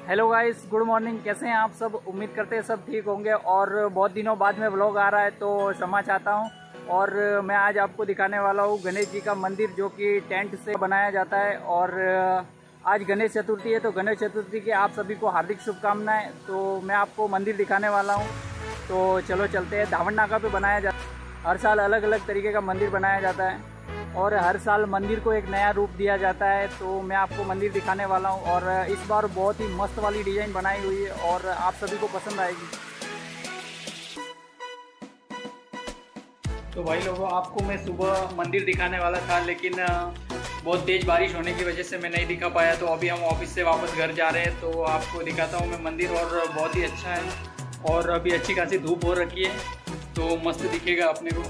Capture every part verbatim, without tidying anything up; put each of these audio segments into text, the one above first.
Hello guys, good morning. कैसे हैं आप सब? उम्मीद करते हैं सब ठीक होंगे। और बहुत दिनों बाद में व्लॉग आ रहा है तो क्षमा चाहता हूं। और मैं आज आपको दिखाने वाला हूं गणेश जी का मंदिर, जो कि टेंट से बनाया जाता है। और आज गणेश चतुर्थी है, तो गणेश चतुर्थी की आप सभी को हार्दिक शुभकामनाएं। तो मैं आपको मंदिर दिखाने वाला हूँ, तो चलो चलते हैं। धावण नाका पे बनाया जाता है। हर साल अलग अलग तरीके का मंदिर बनाया जाता है और हर साल मंदिर को एक नया रूप दिया जाता है। तो मैं आपको मंदिर दिखाने वाला हूं और इस बार बहुत ही मस्त वाली डिज़ाइन बनाई हुई है और आप सभी को पसंद आएगी। तो भाई लोगों, आपको मैं सुबह मंदिर दिखाने वाला था, लेकिन बहुत तेज़ बारिश होने की वजह से मैं नहीं दिखा पाया। तो अभी हम ऑफिस से वापस घर जा रहे हैं, तो आपको दिखाता हूँ मैं मंदिर। और बहुत ही अच्छा है और अभी अच्छी खासी धूप हो रखी है, तो मस्त दिखेगा अपने को।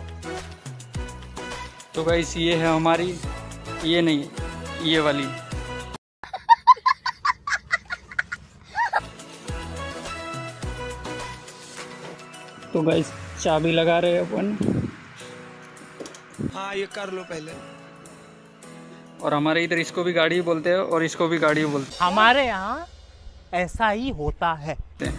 तो गाइस, ये है हमारी, ये नहीं, ये वाली। तो गाइस, चाबी लगा रहे हैं अपन। हाँ, ये कर लो पहले। और हमारे इधर इसको भी गाड़ी बोलते हैं और इसको भी गाड़ी बोलते हैं। हमारे यहाँ ऐसा ही होता है।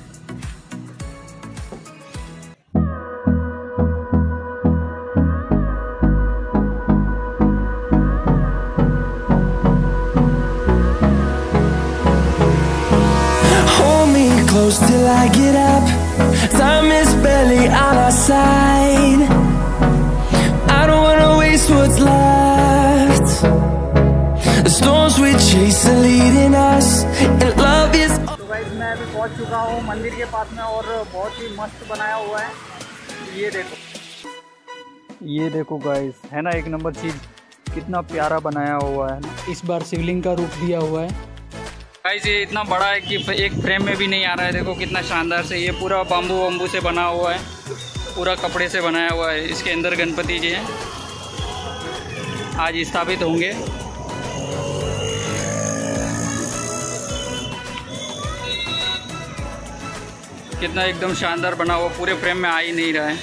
Close till I get up. Time is barely on our side. I don't wanna waste what's left. The storms we chase are leading us, and love is. तो गाइस, मैं अभी पहुंच चुका हूं मंदिर के पास में और बहुत ही मस्त बनाया हुआ है। ये देखो, ये देखो गाइस, है ना एक नंबर चीज़। कितना प्यारा बनाया हुआ है ना। इस बार शिवलिंग का रूप दिया हुआ है। गाइस, ये इतना बड़ा है कि एक फ्रेम में भी नहीं आ रहा है। देखो कितना शानदार से, ये पूरा बाम्बू बम्बू से बना हुआ है, पूरा कपड़े से बनाया हुआ है। इसके अंदर गणपति जी हैं, आज स्थापित होंगे। कितना एकदम शानदार बना हुआ, पूरे फ्रेम में आ ही नहीं रहा है।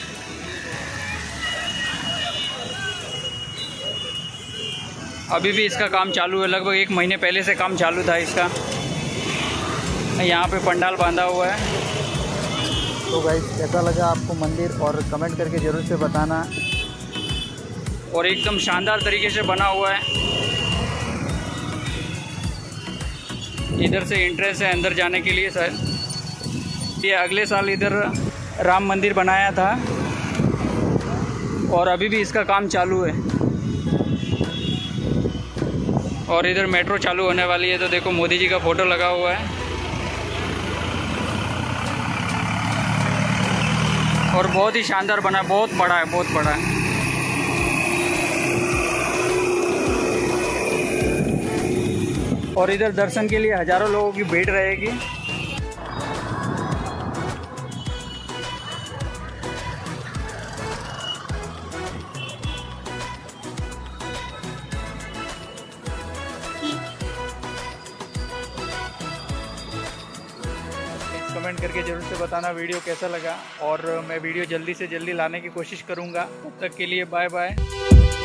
अभी भी इसका काम चालू है, लगभग एक महीने पहले से काम चालू था इसका। यहाँ पे पंडाल बांधा हुआ है। तो गाइस, कैसा लगा आपको मंदिर, और कमेंट करके ज़रूर से बताना। और एकदम शानदार तरीके से बना हुआ है। इधर से एंट्रेंस है अंदर जाने के लिए शायद। ये अगले साल इधर राम मंदिर बनाया था और अभी भी इसका काम चालू है। और इधर मेट्रो चालू होने वाली है। तो देखो, मोदी जी का फोटो लगा हुआ है और बहुत ही शानदार बना है। बहुत बड़ा है, बहुत बड़ा है। और इधर दर्शन के लिए हजारों लोगों की भीड़ रहेगी। कमेंट करके ज़रूर से बताना वीडियो कैसा लगा, और मैं वीडियो जल्दी से जल्दी लाने की कोशिश करूँगा। तब तक के लिए बाय बाय।